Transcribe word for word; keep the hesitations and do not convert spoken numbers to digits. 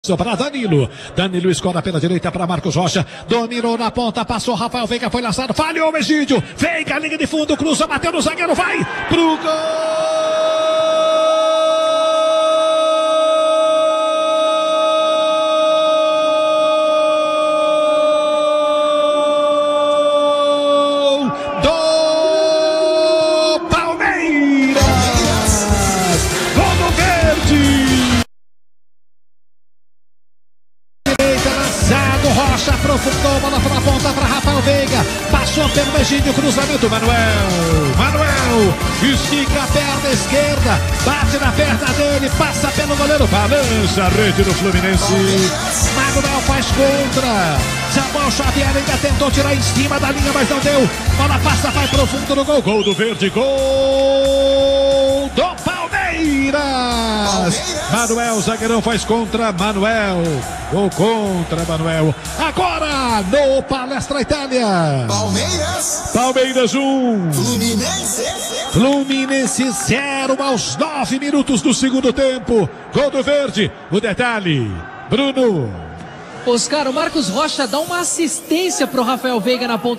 Para Danilo, Danilo escora pela direita para Marcos Rocha, dominou na ponta, passou Rafael Veiga, foi lançado, falhou o Egídio, Veiga, linha de fundo, cruza, bateu no zagueiro, vai pro gol! Rocha aprofundou, bola para ponta para Rafael Veiga, passou pelo Egídio, cruzamento, Manuel, Manuel, estica a perna esquerda, bate na perna dele, passa pelo goleiro, balança a rede do Fluminense, Manuel faz contra, Samuel Xavier ainda tentou tirar em cima da linha, mas não deu, bola passa, vai profundo no gol, gol do Verde, gol do Palmeiras, Manuel, zagueirão faz contra, Manuel, gol contra, Manuel, agora no Palestra Itália, Palmeiras, Palmeiras um, Fluminense, Fluminense zero aos nove minutos do segundo tempo, gol do Verde, o detalhe, Bruno. Oscar, o Marcos Rocha dá uma assistência pro Rafael Veiga na ponta